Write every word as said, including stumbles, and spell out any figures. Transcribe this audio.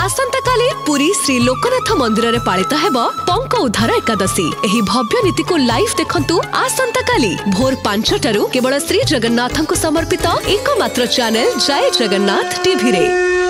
आसंता काली पुरी श्री लोकनाथ मंदिर रे पालित हेब पंक उद्धार एकादशी। एही भव्य नीति को लाइव देखंतु आसंता काली भोर पांचटारू केवल श्री जगन्नाथ को समर्पित एकमात्र चैनल जय जगन्नाथ टीवी रे।